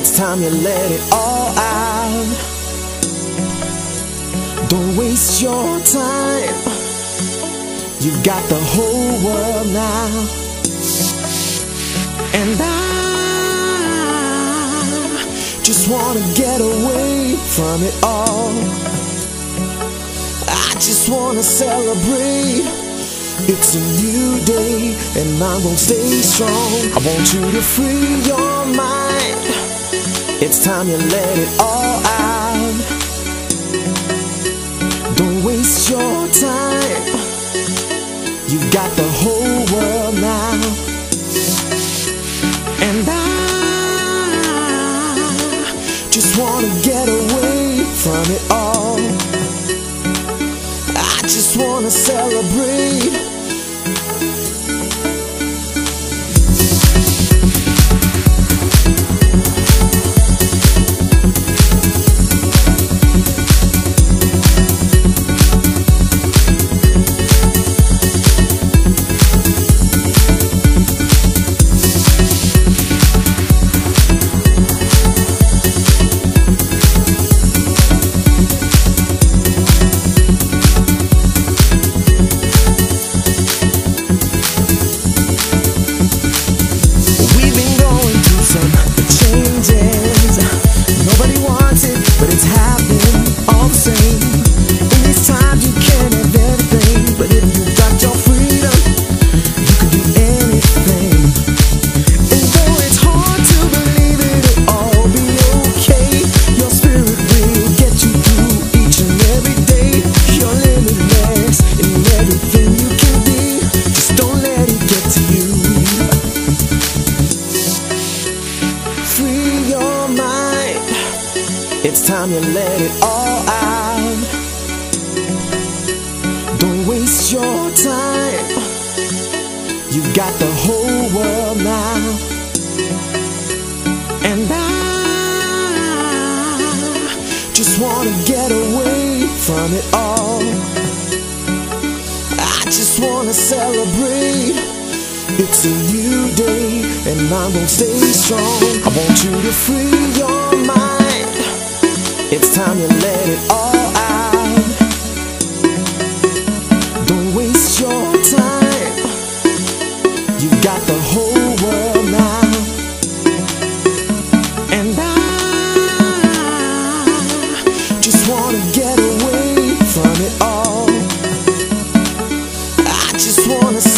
It's time you let it all out. Don't waste your time. You've got the whole world now. And I just wanna get away from it all. I just wanna celebrate. It's a new day and I'm gonna stay strong. I want you to free your mind. It's time you let it all out. Don't waste your time. You've got the whole world now. And I just wanna get away from it all. I just wanna celebrate. It's time you let it all out. Don't waste your time. You've got the whole world now. And I just wanna get away from it all. I just wanna celebrate. It's a new day and I'm gonna stay strong. I want you to free your mind. It's time you let it all out. Don't waste your time. You've got the whole world now. And I just wanna get away from it all. I just wanna